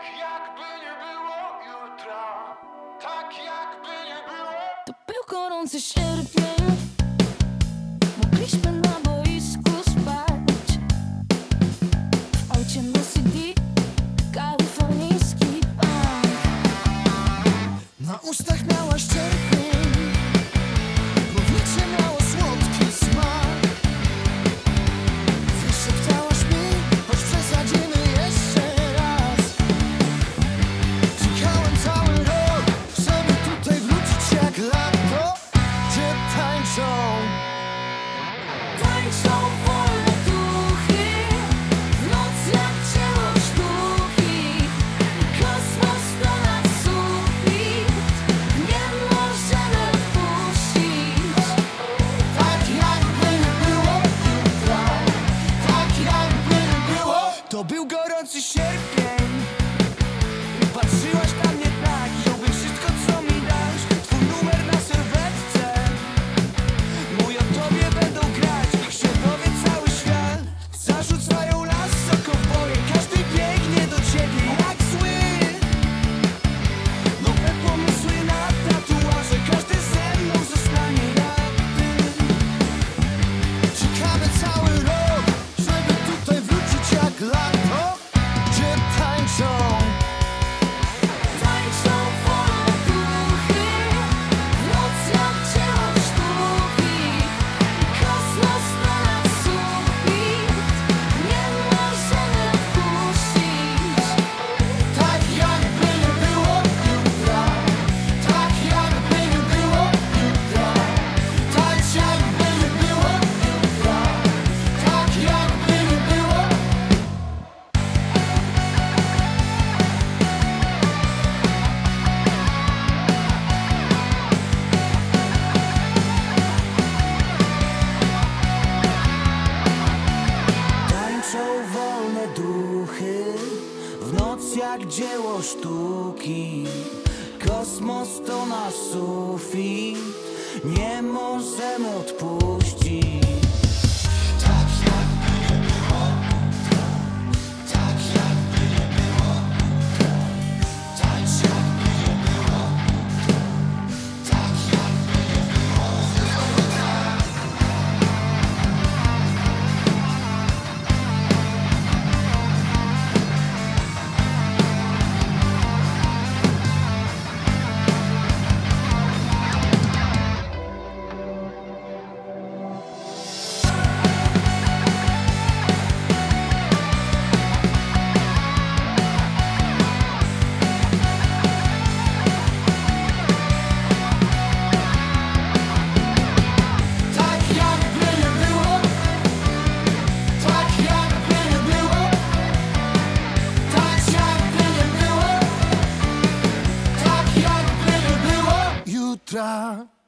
jakby nie było jutra, tak jakby nie było. To był gorący sierpień, mogliśmy na boisku spać. W aucie na CD kalifornijski punk. Na ustach miałaś cierpień, powietrze miało słodki smak. Wyszeptałaś mi, choć przesadzimy jeszcze raz. Czekałem cały rok, żeby tutaj wrócić jak lato, gdzie tańczą Wolne duchy, w noc jak dzieło sztuki. Kosmos to nasz sufit, nie możemy wpuścić. tak jakby nie było jutra, tak jakby nie było. To był gorący sierpień i patrzyłaś na mnie tak, wziąłbym wszystko co mi dasz. Twój numer na serwetce, mój o tobie będą grać, niech się dowie cały świat. Zarzucają lasso kowboje, każdy biegnie do ciebie jak zły. Nowe pomysły na tatuaże, każdy ze mną zostanie jak ty. Czekamy cały rok, żeby tutaj wrócić jak lato, gdzie tańczą Wolne duchy, w noc jak dzieło sztuki. Kosmos to nasz sufit, nie możemy wpuścić. tak jakby nie było jutra, tak jakby nie było jutra, tańcz jakby nie było jutra, tak jakby nie było. Tańczą wolne duchy, w noc jak dzieło sztuki. Kosmos to nasz sufit, nie możemy odpuścić. Tak jakby nie było, tak jakby nie było, tańcz jakby nie było, tak jakby nie było. Tak jakby nie było, tak jakby nie było, tak jakby nie było, tak jakby nie było jutra.